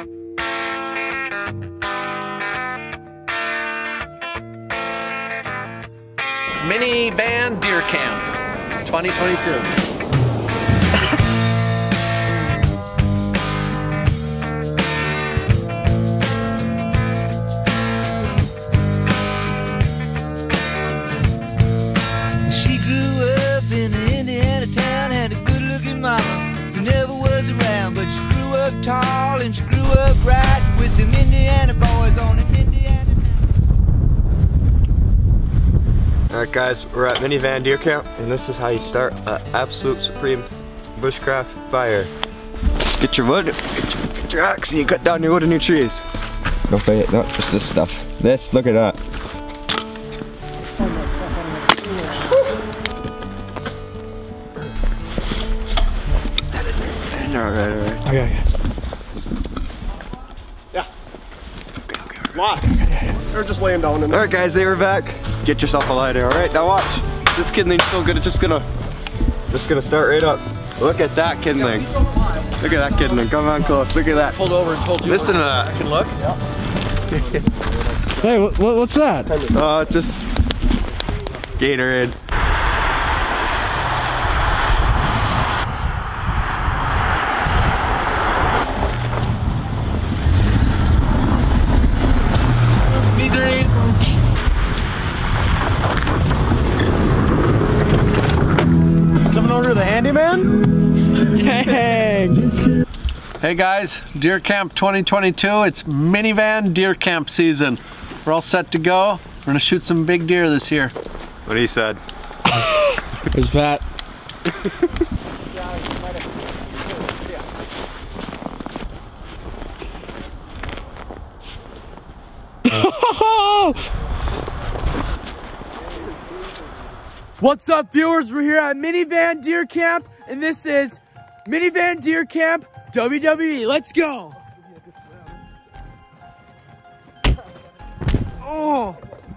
Minivan Deer Camp 2022. Tall and she grew up right with them Indiana boys on an Indiana. Alright guys, we're at Minivan Deer Camp and this is how you start an absolute supreme bushcraft fire. Get your wood, get your axe and you cut down your wood and your trees. Don't fight it, no, just this stuff. This, look at that. Alright. Okay. Lots. They're just laying down in there. Alright guys, they were back. Get yourself a lighter, alright? Now watch. This kindling's so good, it's just gonna start right up. Look at that kindling. Look at that kindling, come on close, look at that. Pulled over and told you. Listen to that. I can look. Hey, what's that? Oh, just Gatorade. Order the handyman? Dang! Hey guys, Deer Camp 2022. It's Minivan Deer Camp season. We're all set to go. We're gonna shoot some big deer this year. What he said. There's Pat. What's up, viewers? We're here at Minivan Deer Camp, and this is Minivan Deer Camp WWE. Let's go! Oh!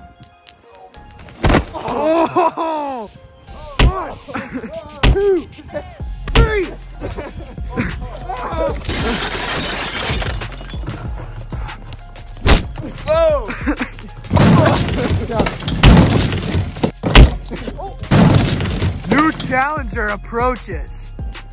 Oh! 1, 2, 3! Oh! New challenger approaches.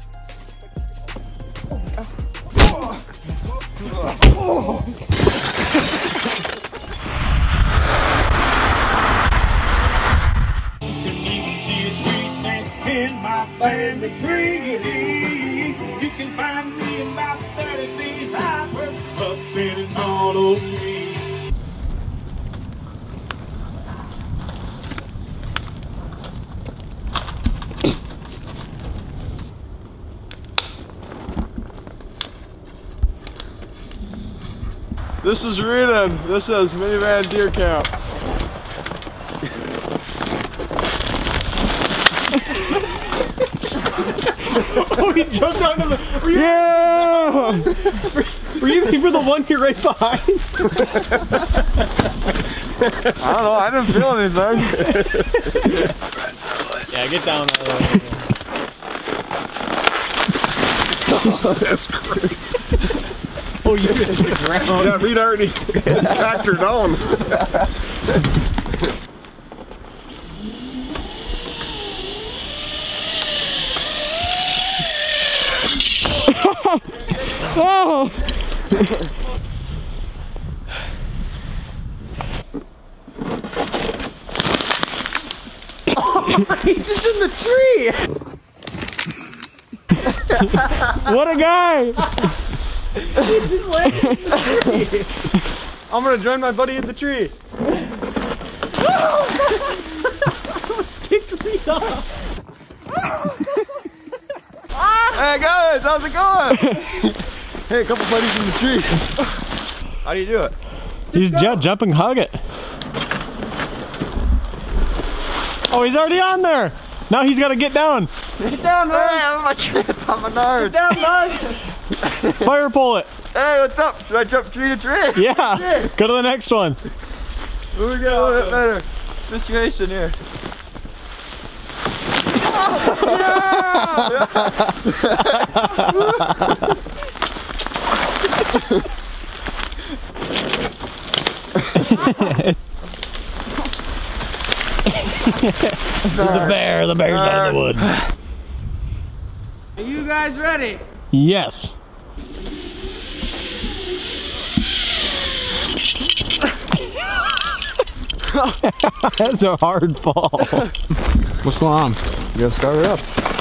In my family tree, you can find me about 30 feet high, up in an auto tree. This is Renan. This is Minivan Deer Camp. Oh, he jumped onto the. Yeah! Were you looking for the one you're right behind? I don't know. I didn't feel anything. Yeah, get down. That's crazy. Oh, you hit the ground. Yeah, we'd already packed her down. Oh! He's just in the tree. What a guy! He's just landing in the tree. I'm gonna join my buddy in the tree. Almost kicked me off. Hey guys, how's it going? Hey, a couple buddies in the tree. How do you do it? He's jumping, hug it. Oh, he's already on there. Now he's got to get down. Get down, man. Hey, I'm on my tree. It's on my nose. Get down, bud. Fire pole it. Hey, what's up? Should I jump tree to tree? Yeah. Yeah. Go to the next one. We got a little bit better situation here. The bear's out of the wood. Are you guys ready? Yes. That's a hard fall. What's going on? You gotta start it up.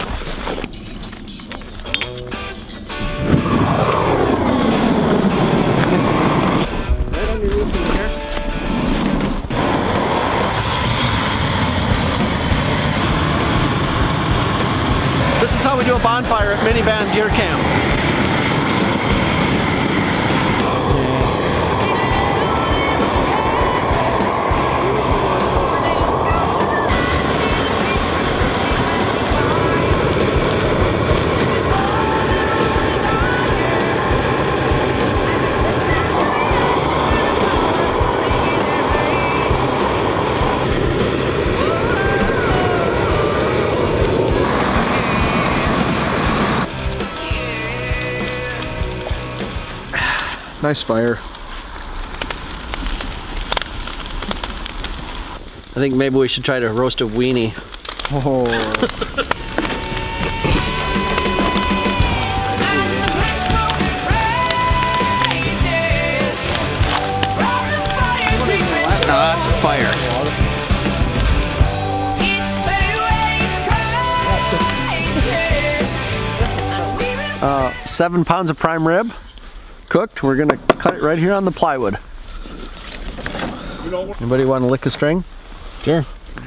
This is how we do a bonfire at Minivan Deer Camp. Nice fire. I think maybe we should try to roast a weenie. Oh. That's a fire. 7 pounds of prime rib, cooked. We're gonna cut it right here on the plywood. Anybody want to lick a string? Sure.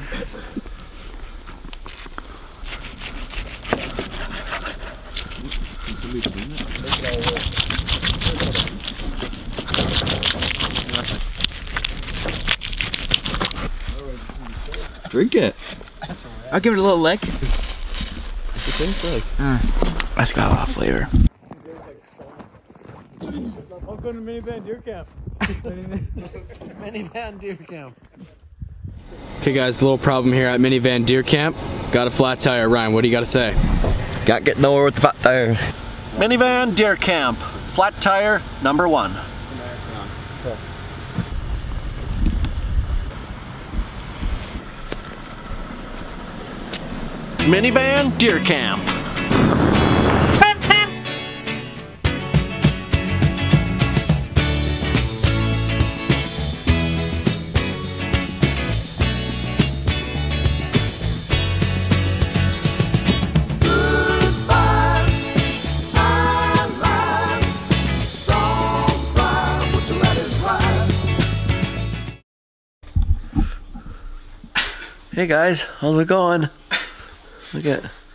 Drink it. I'll give it a little lick. What's it taste like? That's got a lot of flavor. Welcome to Minivan Deer Camp. Minivan Deer Camp. Okay guys, a little problem here at Minivan Deer Camp. Got a flat tire. Ryan, what do you got to say? Can't get nowhere with the fat tire. Minivan Deer Camp, flat tire number 1. Minivan Deer Camp. Hey guys, how's it going? Look at